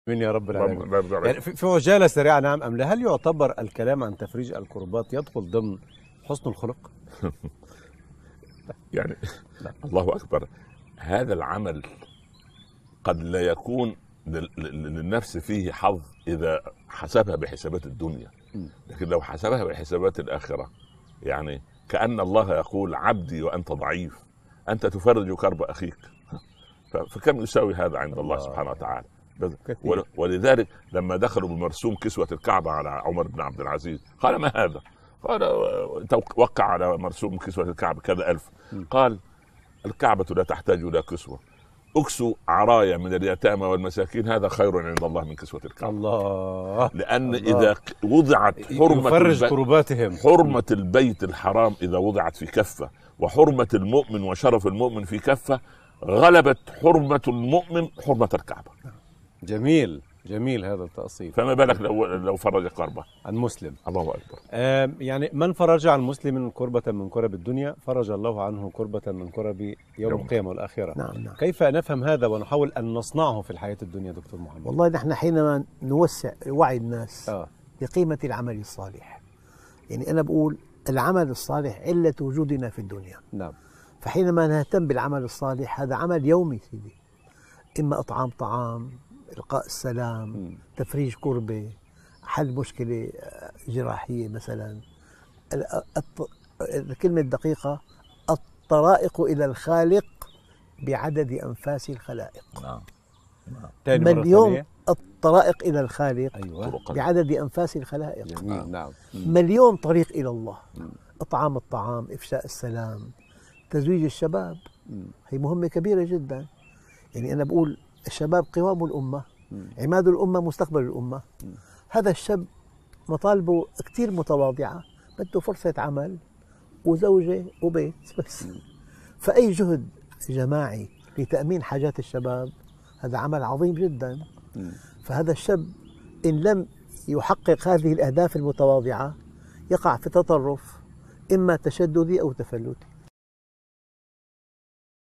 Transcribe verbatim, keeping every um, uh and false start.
من يا رب العالمين. الله يرضى عليك. يعني في في عجاله سريعه، نعم ام لا، هل يعتبر الكلام عن تفريج الكربات يدخل ضمن حسن الخلق؟ يعني لا. الله اكبر، هذا العمل قد لا يكون لل- لل- للنفس فيه حظ اذا حسبها بحسابات الدنيا، م. لكن لو حسبها بحسابات الاخره، يعني كأن الله يقول: عبدي وانت ضعيف، انت تفرج كرب اخيك. ف- فكم يساوي هذا عند الله, الله. سبحانه وتعالى. بس- كثير. ول- ولذلك لما دخلوا بمرسوم كسوة الكعبة على عمر بن عبد العزيز قال: ما هذا؟ قال: توقع على مرسوم كسوة الكعبة كذا ألف. م. قال: الكعبة لا تحتاج إلى كسوة، أكسوا عرايا من اليتامى والمساكين، هذا خير عند الله من كسوة الكعبة. الله. لأن الله. إذا وضعت حرمة يفرج الب- كرباتهم. حرمة البيت الحرام إذا وضعت في كفة، وحرمة المؤمن وشرف المؤمن في كفة، غلبت حرمة المؤمن حرمة الكعبة. جميل جميل هذا التأصيل. فما بالك لو لو فرج كربة عن مسلم. الله أكبر. آم، يعني من فرج عن مسلم كربة من كرب الدنيا فرج الله عنه كربة من كرب يوم يوم. القيامة والآخرة. نعم نعم. كيف نفهم هذا ونحاول أن نصنعه في الحياة الدنيا دكتور محمد؟ والله نحن حينما نوسع وعي الناس آه. بقيمة العمل الصالح، يعني أنا بقول العمل الصالح علة وجودنا في الدنيا. نعم. فحينما نهتم بالعمل الصالح هذا عمل يومي سيدي، إما إطعام طعام، إلقاء السلام، م. تفريج كربة، حل مشكلة جراحية مثلا. ال- الط- الكلمة الدقيقة: الطرائق إلى الخالق بعدد أنفاس الخلائق. نعم. تاني مرة مليون ثانية. الطرائق إلى الخالق أيوة. طرق بعدد أنفاس الخلائق. جميل. نعم. مليون طريق إلى الله: م. إطعام الطعام، إفشاء السلام، تزويج الشباب. م. هي مهمة كبيرة جدا. يعني أنا بقول الشباب قوام الأمة، م. عماد الأمة، مستقبل الأمة. م. هذا الشاب مطالبه كتير متواضعة، بده فرصة عمل وزوجة وبيت بس. م. فأي جهد جماعي لتأمين حاجات الشباب هذا عمل عظيم جدا. م. فهذا الشاب إن لم يحقق هذه الأهداف المتواضعة يقع في تطرف، إما تشددي أو تفلتي.